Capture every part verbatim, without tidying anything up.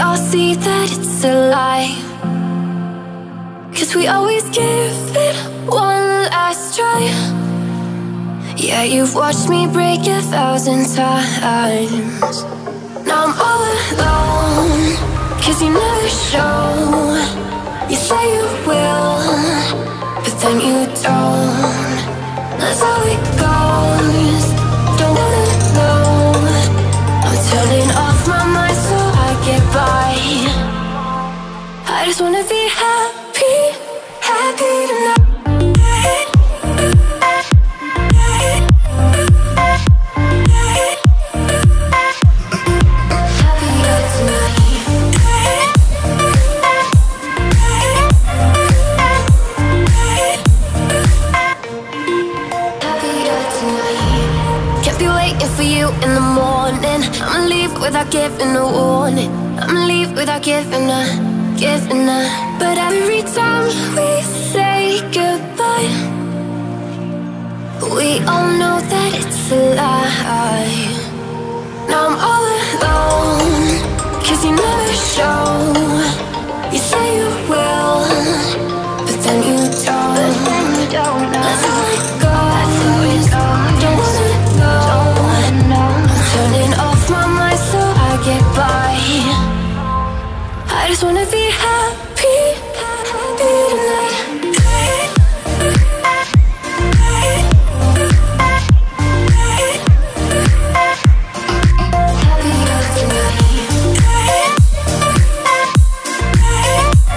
all see that it's a lie. Cause we always give it one last try. Yeah, you've watched me break a thousand times. Now I'm all alone, cause you never show. You say you will, but then you don't. That's how it goes, don't wanna know. I'm turning off my mind so I get by. I just wanna be happy, happy tonight. For you in the morning, I'ma leave without giving a warning. I'ma leave without giving a, giving a. But every time we say goodbye, we all know that it's a lie. Now I'm all alone, cause you never show. You say you will, but then you don't. But then you don't know. That's how it goes. That's how it goes. Don't wanna know. Turning off my mind so I get by. I just wanna be happy, happy tonight. Happy tonight.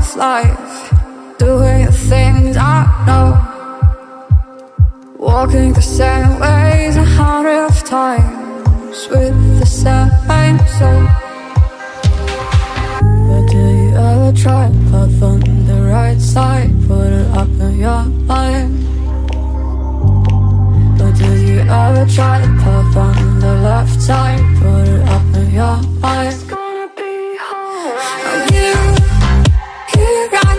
of life, doing the things I know, walking the same ways a hundred times with the same soul. But do you ever try path on the right side, put it up in your mind? But do you ever try the path on the left side, put it up in your mind? It's gonna be alright. You, you run,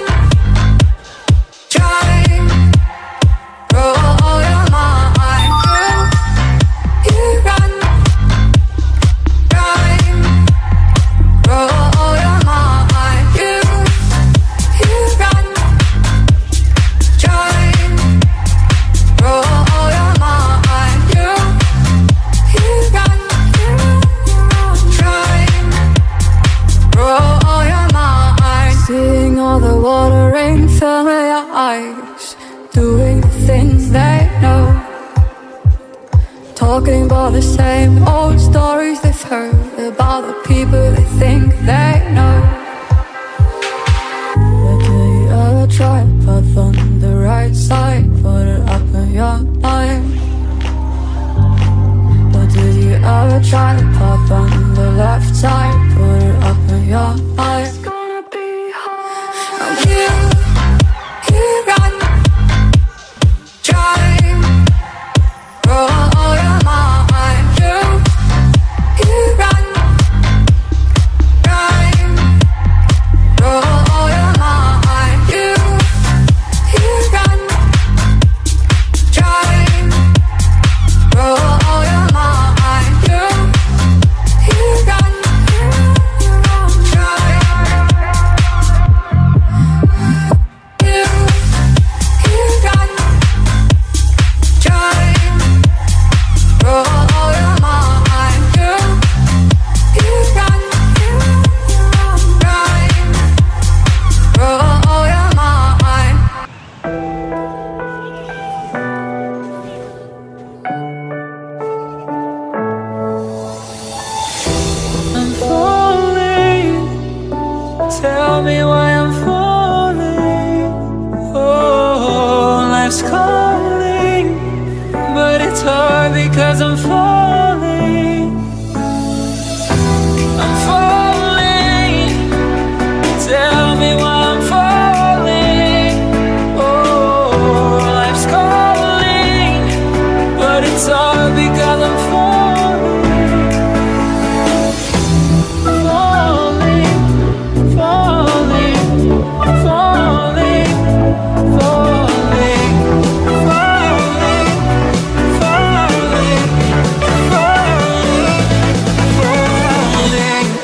try, roll your mind. You, you run, try, roll your mind. You, you run, try, roll your mind. You, you run, try, roll your mind. Seeing all the watering fill your eyes, doing the things they know, talking about the same old stories they've heard about the people they think they know. But do you ever try path on the right side, put it up in your mind? But do you ever try the path on the left side, put it up in your mind? It's gonna be hard. You, you run, try, roll your mind. You, you run, try, roll your mind. You, you run, try, roll your mind. You, you run, try, you, you run, try, roll your mind. You, you run, try, roll your mind. I'm falling, tell me why I'm falling. Oh, life's calling, but it's hard because I'm falling. I'm falling, tell me why I'm falling. Oh, life's calling, but it's hard because I'm falling. Falling, falling, falling, falling, falling, falling, falling,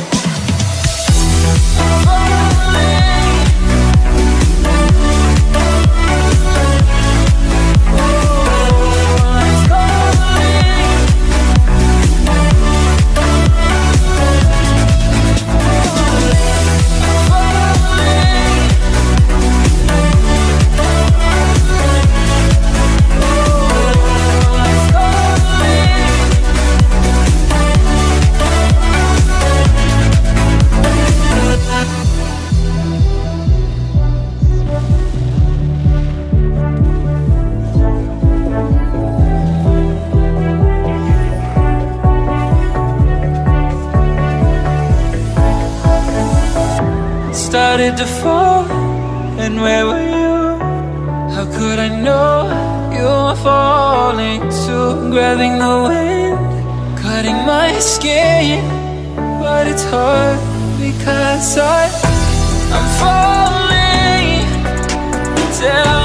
started to fall, and where were you? How could I know you were falling too? Grabbing the wind, cutting my skin, but it's hard because I, I'm falling. Tell